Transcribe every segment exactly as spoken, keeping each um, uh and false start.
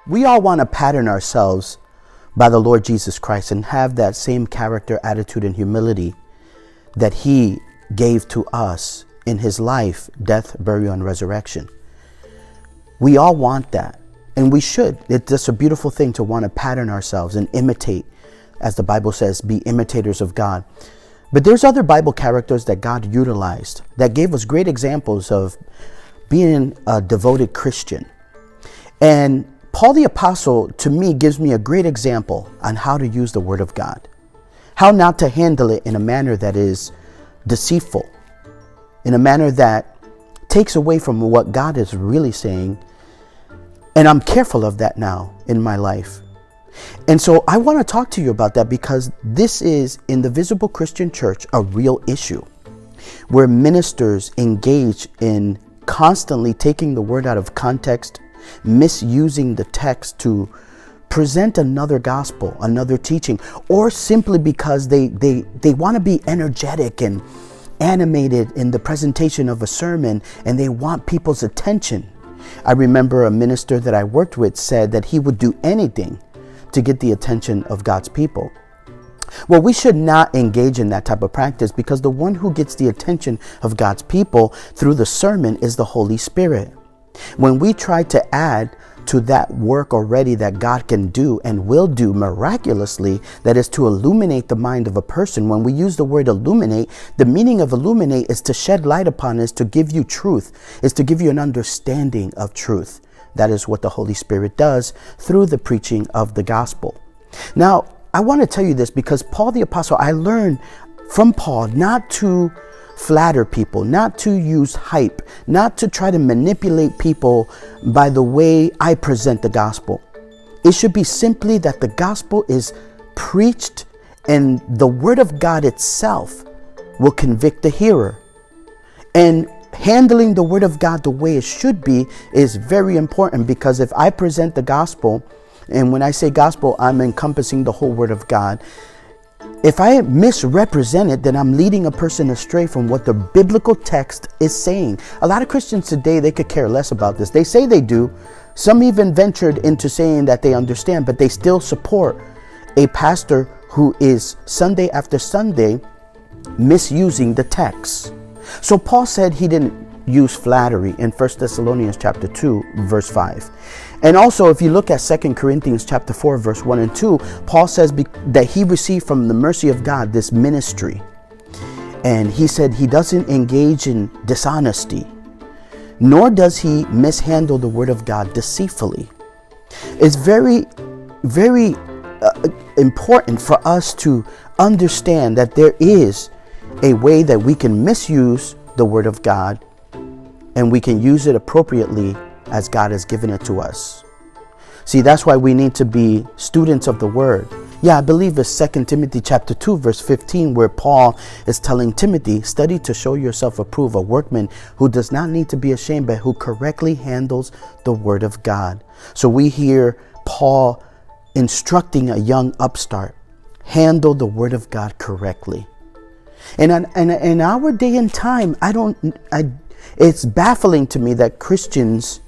We all want to pattern ourselves by the Lord Jesus Christ and have that same character, attitude, and humility that he gave to us in his life, death, burial, and resurrection. We all want that, and we should. It's just a beautiful thing to want to pattern ourselves and imitate, as the Bible says, be imitators of God. But there's other Bible characters that God utilized that gave us great examples of being a devoted Christian. And Paul the Apostle, to me, gives me a great example on how to use the Word of God, how not to handle it in a manner that is deceitful, in a manner that takes away from what God is really saying. And I'm careful of that now in my life. And so I want to talk to you about that, because this is, in the Visible Christian Church, a real issue where ministers engage in constantly taking the word out of context, misusing the text to present another gospel, another teaching, or simply because they, they, they want to be energetic and animated in the presentation of a sermon, and they want people's attention. I remember a minister that I worked with said that he would do anything to get the attention of God's people. Well, we should not engage in that type of practice, because the one who gets the attention of God's people through the sermon is the Holy Spirit. When we try to add to that work already that God can do and will do miraculously, that is to illuminate the mind of a person. When we use the word illuminate, the meaning of illuminate is to shed light upon, is to give you truth, is to give you an understanding of truth. That is what the Holy Spirit does through the preaching of the gospel. Now, I want to tell you this because Paul the Apostle, I learned from Paul not to flatter people, not to use hype, not to try to manipulate people by the way I present the gospel. It should be simply that the gospel is preached and the word of God itself will convict the hearer. And handling the word of God the way it should be is very important, because if I present the gospel, and when I say gospel, I'm encompassing the whole word of God. If I misrepresent it, then I'm leading a person astray from what the biblical text is saying. A lot of Christians today, they could care less about this. They say they do. Some even ventured into saying that they understand, but they still support a pastor who is Sunday after Sunday misusing the text. So Paul said he didn't use flattery in First Thessalonians chapter two, verse five. And also, if you look at Second Corinthians chapter four, verse one and two, Paul says be- that he received from the mercy of God this ministry. And he said he doesn't engage in dishonesty, nor does he mishandle the word of God deceitfully. It's very, very uh, important for us to understand that there is a way that we can misuse the word of God, and we can use it appropriately as God has given it to us. See, that's why we need to be students of the word. Yeah, I believe it's Second Timothy chapter two, verse fifteen, where Paul is telling Timothy, study to show yourself approved, a workman who does not need to be ashamed, but who correctly handles the word of God. So we hear Paul instructing a young upstart, handle the word of God correctly. And in, in our day and time, I don't, I, it's baffling to me that Christians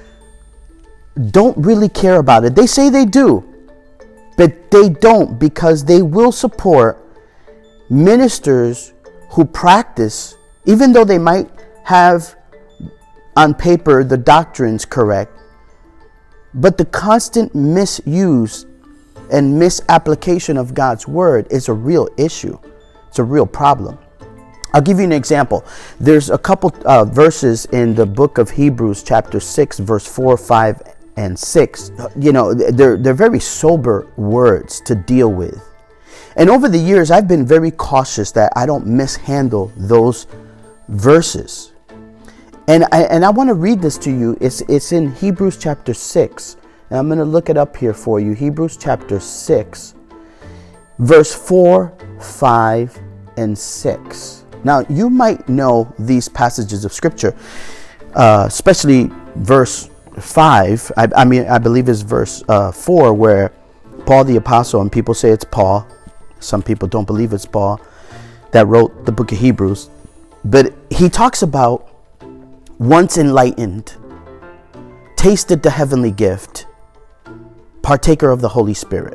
don't really care about it. They say they do, but they don't, because they will support ministers who practice, even though they might have on paper the doctrines correct, but the constant misuse and misapplication of God's word is a real issue. It's a real problem. I'll give you an example. There's a couple uh, verses in the book of Hebrews chapter six, verse four, five, and six. You know, they're, they're very sober words to deal with. And over the years, I've been very cautious that I don't mishandle those verses. And I, and I want to read this to you. It's, it's in Hebrews chapter six. And I'm going to look it up here for you. Hebrews chapter six, verse four, five, and six. Now, you might know these passages of scripture, uh, especially verse five. I, I mean, I believe it's verse uh, four, where Paul the Apostle, and people say it's Paul. Some people don't believe it's Paul that wrote the book of Hebrews. But he talks about once enlightened, tasted the heavenly gift, partaker of the Holy Spirit.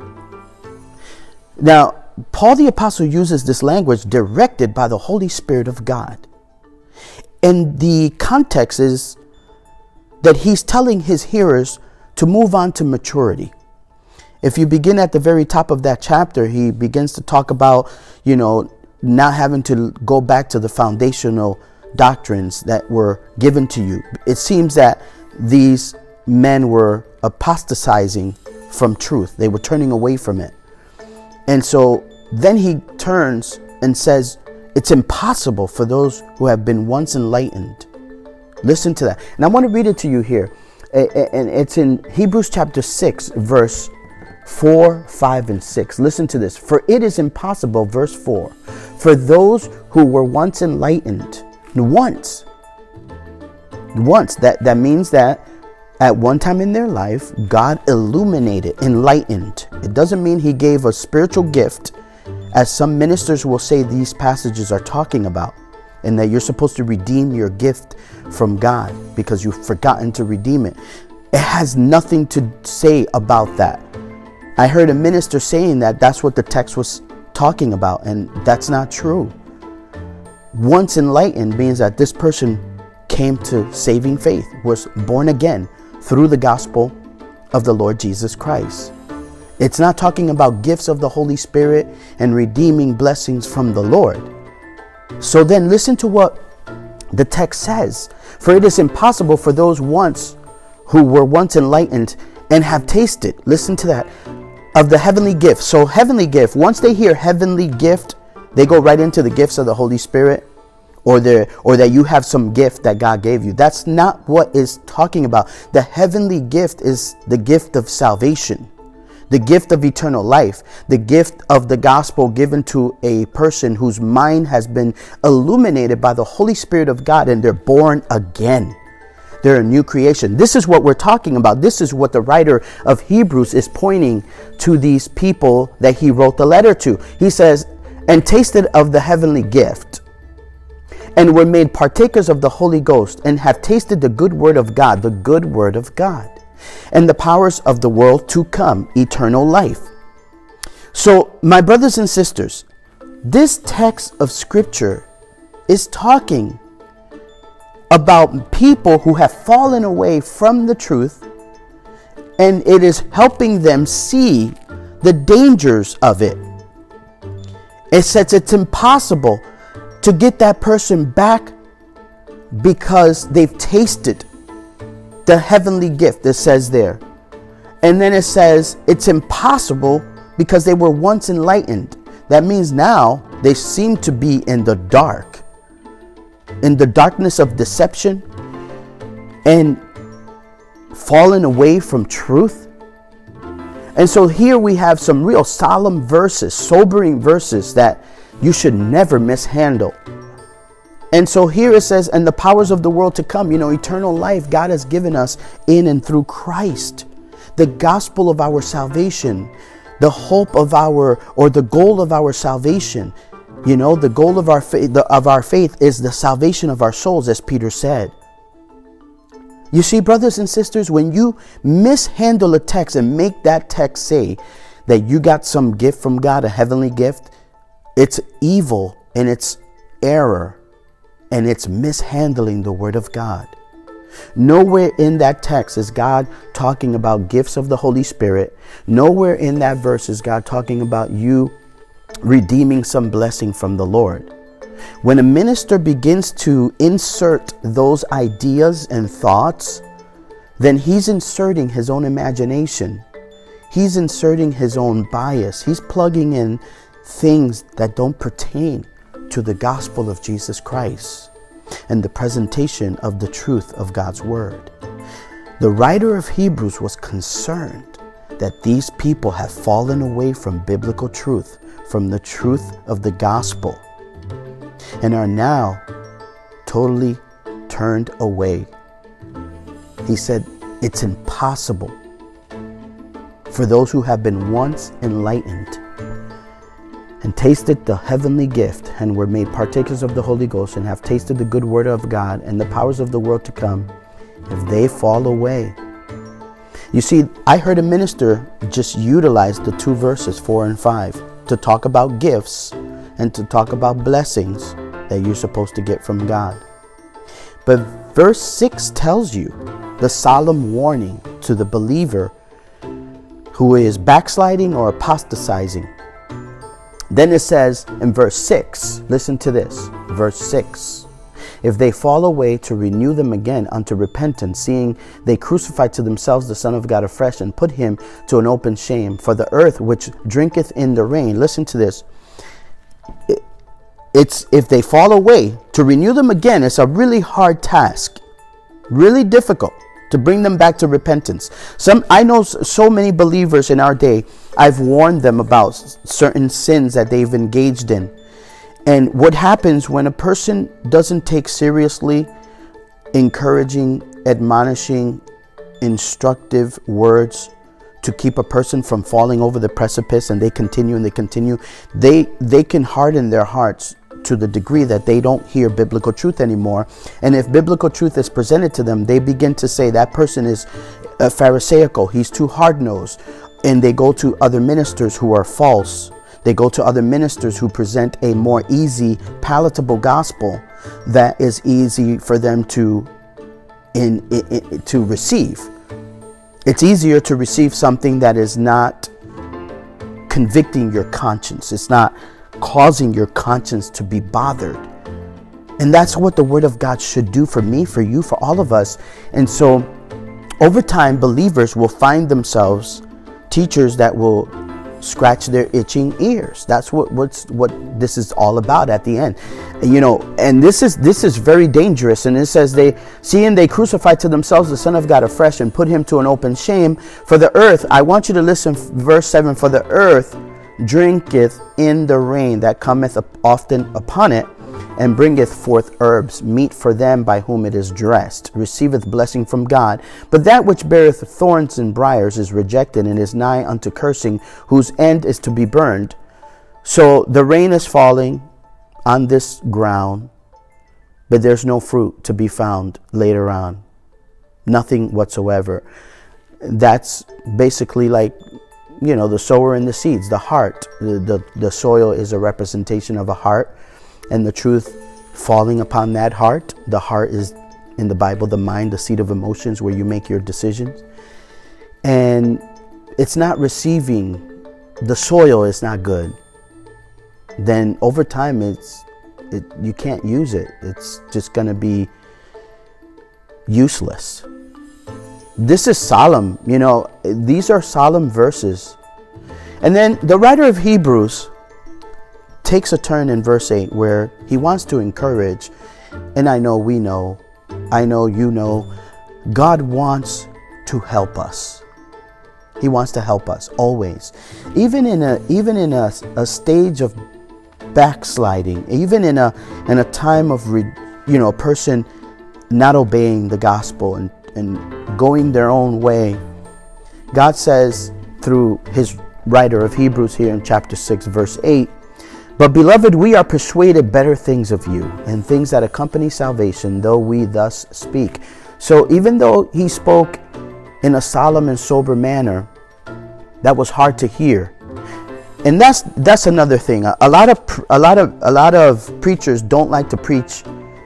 Now, Paul the Apostle uses this language directed by the Holy Spirit of God. And the context is that he's telling his hearers to move on to maturity. If you begin at the very top of that chapter, he begins to talk about, you know, not having to go back to the foundational doctrines that were given to you. It seems that these men were apostatizing from truth. They were turning away from it. And so then he turns and says, it's impossible for those who have been once enlightened. Listen to that. And I want to read it to you here. And it's in Hebrews chapter six, verse four, five, and six. Listen to this. For it is impossible, verse four, for those who were once enlightened, once, once, that, that means that at one time in their life, God illuminated, enlightened. It doesn't mean he gave a spiritual gift, as some ministers will say these passages are talking about, and that you're supposed to redeem your gift from God because you've forgotten to redeem it. It has nothing to say about that. I heard a minister saying that that's what the text was talking about, and that's not true. Once enlightened means that this person came to saving faith, was born again through the gospel of the Lord Jesus Christ. It's not talking about gifts of the Holy Spirit and redeeming blessings from the Lord. So then listen to what the text says. For it is impossible for those once who were once enlightened and have tasted, listen to that, of the heavenly gift. So heavenly gift, once they hear heavenly gift, they go right into the gifts of the Holy Spirit, or the or that you have some gift that God gave you. That's not what it's talking about. The heavenly gift is the gift of salvation, the gift of eternal life, the gift of the gospel given to a person whose mind has been illuminated by the Holy Spirit of God, and they're born again. They're a new creation. This is what we're talking about. This is what the writer of Hebrews is pointing to these people that he wrote the letter to. He says, and tasted of the heavenly gift, and were made partakers of the Holy Ghost, and have tasted the good word of God, the good word of God, and the powers of the world to come, eternal life. So, my brothers and sisters, this text of Scripture is talking about people who have fallen away from the truth, and it is helping them see the dangers of it. It says it's impossible to get that person back because they've tasted the heavenly gift, it says there. And then it says it's impossible because they were once enlightened. That means now they seem to be in the dark, in the darkness of deception, and fallen away from truth. And so here we have some real solemn verses, sobering verses that you should never mishandle. And so here it says, and the powers of the world to come, you know, eternal life God has given us in and through Christ, the gospel of our salvation, the hope of our, or the goal of our salvation. You know, the goal of our faith, of our faith is the salvation of our souls, as Peter said. You see, brothers and sisters, when you mishandle a text and make that text say that you got some gift from God, a heavenly gift, it's evil and it's error and it's mishandling the word of God. Nowhere in that text is God talking about gifts of the Holy Spirit. Nowhere in that verse is God talking about you redeeming some blessing from the Lord. When a minister begins to insert those ideas and thoughts, then he's inserting his own imagination. He's inserting his own bias. He's plugging in things that don't pertain to the gospel of Jesus Christ and the presentation of the truth of God's word. The writer of Hebrews was concerned that these people have fallen away from biblical truth, from the truth of the gospel, and are now totally turned away. He said, it's impossible for those who have been once enlightened and tasted the heavenly gift and were made partakers of the Holy Ghost and have tasted the good word of God and the powers of the world to come, if they fall away. You see, I heard a minister just utilize the two verses, four and five, to talk about gifts and to talk about blessings that you're supposed to get from God. But verse six tells you the solemn warning to the believer who is backsliding or apostatizing. Then it says in verse six, listen to this, verse six. If they fall away, to renew them again unto repentance, seeing they crucify to themselves the Son of God afresh, and put him to an open shame. For the earth which drinketh in the rain, listen to this. It, it's if they fall away, to renew them again, it's a really hard task, really difficult to bring them back to repentance. Some I know so many believers in our day, I've warned them about certain sins that they've engaged in. And what happens when a person doesn't take seriously encouraging, admonishing, instructive words to keep a person from falling over the precipice, and they continue and they continue, they they can harden their hearts to the degree that they don't hear biblical truth anymore. And if biblical truth is presented to them, they begin to say that person is uh, pharisaical, he's too hard-nosed, and they go to other ministers who are false. They go to other ministers who present a more easy, palatable gospel that is easy for them to in, in, in to receive. It's easier to receive something that is not convicting your conscience. It's not causing your conscience to be bothered. And that's what the Word of God should do for me, for you, for all of us. And so over time, believers will find themselves teachers that will scratch their itching ears. That's what what's what this is all about at the end, you know. And this is this is very dangerous. And it says, they seeing they crucified to themselves the Son of God afresh, and put him to an open shame. For the earth, I want you to listen, verse seven, for the earth drinketh in the rain that cometh often upon it, and bringeth forth herbs, meat for them by whom it is dressed, receiveth blessing from God. But that which beareth thorns and briars is rejected, and is nigh unto cursing, whose end is to be burned. So the rain is falling on this ground, but there's no fruit to be found later on. Nothing whatsoever. That's basically like, you know, the sower and the seeds, the heart. The, the, the soil is a representation of a heart, and the truth falling upon that heart. The heart is, in the Bible, the mind, the seat of emotions, where you make your decisions. And it's not receiving, the soil is not good. Then over time, it's it, you can't use it. It's just going to be useless. This is solemn, you know, these are solemn verses. And then the writer of Hebrews takes a turn in verse eight, where he wants to encourage, and I know we know, I know you know, God wants to help us. He wants to help us always. Even in a even in a, a stage of backsliding, even in a in a time of re, you know, a person not obeying the gospel and and going their own way, God says through his writer of Hebrews here in chapter six, verse eight, but beloved, we are persuaded better things of you, and things that accompany salvation, though we thus speak. So even though he spoke in a solemn and sober manner, that was hard to hear. And that's that's another thing. A, a lot of a lot of a lot of preachers don't like to preach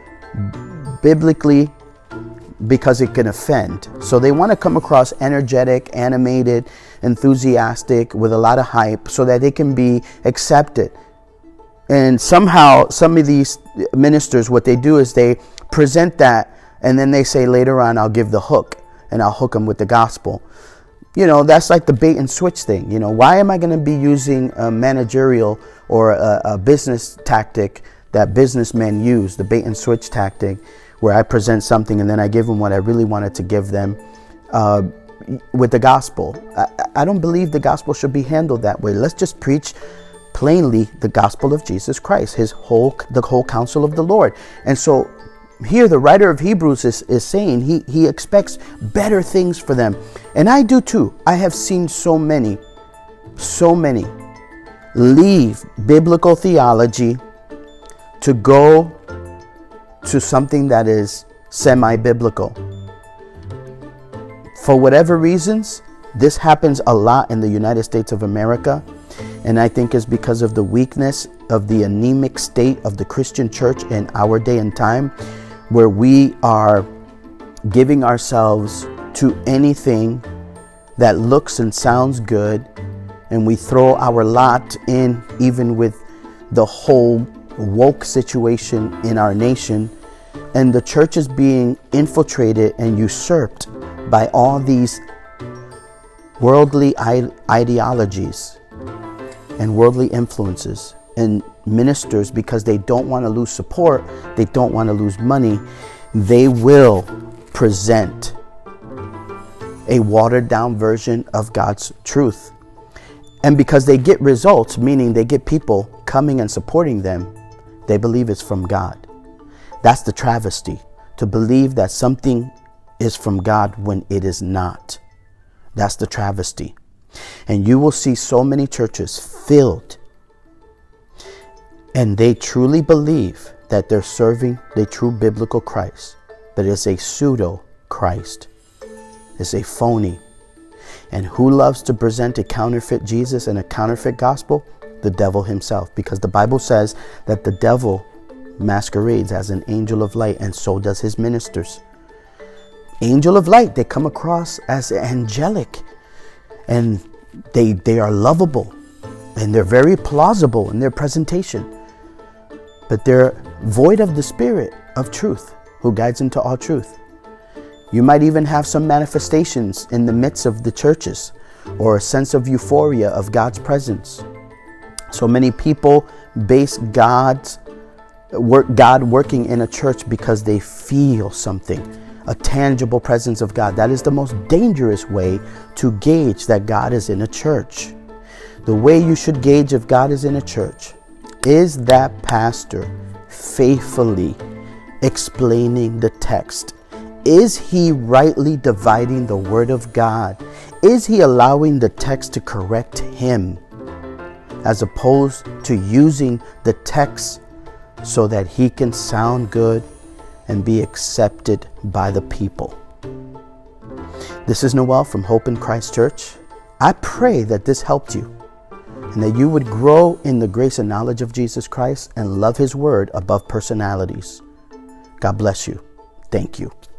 biblically, because it can offend. So they want to come across energetic, animated, enthusiastic, with a lot of hype, so that they can be accepted. And somehow some of these ministers, what they do is they present that, and then they say later on, I'll give the hook, and I'll hook them with the gospel. You know, that's like the bait and switch thing. You know, why am I going to be using a managerial or a, a business tactic that businessmen use, the bait and switch tactic, where I present something and then I give them what I really wanted to give them uh, with the gospel? I, I don't believe the gospel should be handled that way. Let's just preach plainly the gospel of Jesus Christ, his whole, the whole counsel of the Lord. And so here the writer of Hebrews is, is saying he, he expects better things for them. And I do too. I have seen so many, so many leave biblical theology to go to something that is semi-biblical. For whatever reasons, this happens a lot in the United States of America. And I think it's because of the weakness of the anemic state of the Christian church in our day and time, where we are giving ourselves to anything that looks and sounds good. And we throw our lot in, even with the whole woke situation in our nation. And the church is being infiltrated and usurped by all these worldly ideologies and worldly influences. And ministers, because they don't want to lose support, they don't want to lose money, they will present a watered down version of God's truth. And because they get results, meaning they get people coming and supporting them, they believe it's from God. That's the travesty, to believe that something is from God when it is not. That's the travesty. And you will see so many churches filled, and they truly believe that they're serving the true biblical Christ, but it's a pseudo Christ. It's a phony. And who loves to present a counterfeit Jesus and a counterfeit gospel? The devil himself, because the Bible says that the devil masquerades as an angel of light, and so does his ministers. Angel of light, they come across as angelic, and they they are lovable, and they're very plausible in their presentation, but they're void of the Spirit of truth, who guides into all truth. You might even have some manifestations in the midst of the churches, or a sense of euphoria of God's presence. So many people base God's work, God working in a church because they feel something, a tangible presence of God. That is the most dangerous way to gauge that God is in a church. The way you should gauge if God is in a church is that pastor faithfully explaining the text. Is he rightly dividing the word of God? Is he allowing the text to correct him, as opposed to using the text so that he can sound good and be accepted by the people? This is Noel from Hope in Christ Church. I pray that this helped you, and that you would grow in the grace and knowledge of Jesus Christ and love his word above personalities. God bless you. Thank you.